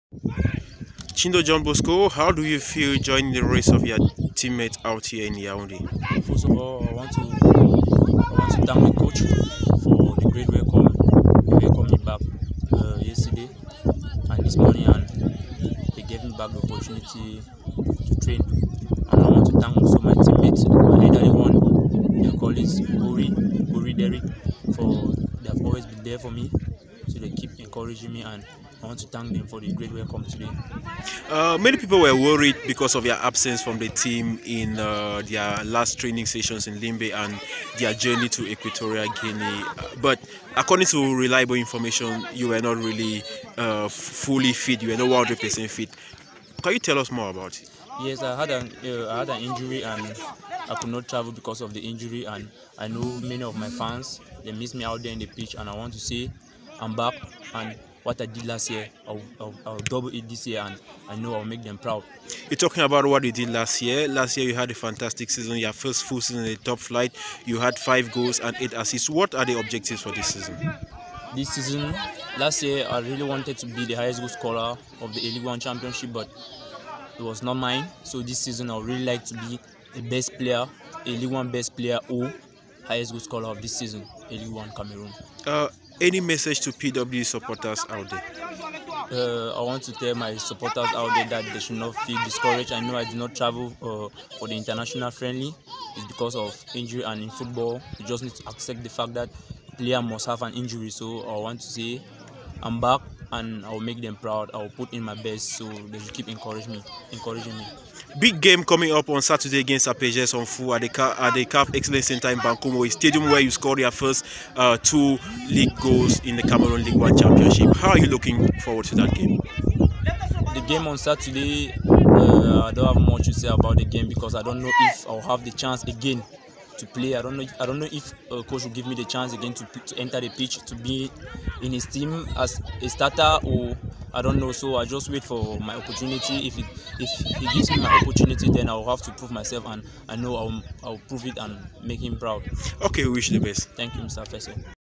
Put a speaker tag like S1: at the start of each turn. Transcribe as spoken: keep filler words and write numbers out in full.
S1: Nchindo John Bosco, how do you feel joining the race of your teammates out here in Yaoundé?
S2: First of all, I want to I want to thank my coach for the great welcome. He welcomed me back uh, yesterday and this morning, and they gave me back the opportunity to train. And I want to thank also my teammates, my elderly one, their colleagues, Ori, Ori Derek, for they have always been there for me. So they keep encouraging me, and I want to thank them for the great welcome today.
S1: Uh, many people were worried because of your absence from the team in uh, their last training sessions in Limbe and their journey to Equatorial Guinea. Uh, but according to reliable information, you were not really uh, fully fit. You were not one hundred percent fit. Can you tell us more about it?
S2: Yes, I had an uh, I had an injury and I could not travel because of the injury. And I know many of my fans, they miss me out there in the pitch, and I want to say I'm back, and what I did last year, I'll, I'll, I'll double it this year, and I know I'll make them proud.
S1: You're talking about what you did last year. Last year you had a fantastic season, your first full season in the top flight. You had five goals and eight assists. What are the objectives for this season?
S2: This season, last year I really wanted to be the highest goal scorer of the A League One Championship, but it was not mine. So this season I would really like to be the best player, A League One best player or highest goal scorer of this season, A League One Cameroon.
S1: Uh, any message to P W supporters out there?
S2: Uh, I want to tell my supporters out there that they should not feel discouraged. I know I did not travel uh, for the international friendly. It's because of injury, and in football, you just need to accept the fact that player must have an injury. So I want to say I'm back, and I will make them proud. I will put in my best, so they should keep encouraging me. Encouraging me.
S1: Big game coming up on Saturday against Apejes on Fu at the at the C A F Excellence Center in Bankomo, a stadium where you scored your first uh, two league goals in the Cameroon League One Championship. How are you looking forward to that game?
S2: The game on Saturday, uh, I don't have much to say about the game because I don't know if I'll have the chance again to play. I don't know. I don't know if uh, coach will give me the chance again to to enter the pitch, to be in his team as a starter, or I don't know. So I just wait for my opportunity. If it, if he gives me my opportunity, then I'll have to prove myself, and I know I'll I'll prove it and make him proud.
S1: Okay, we wish you the best.
S2: Thank you, Mister Fessel.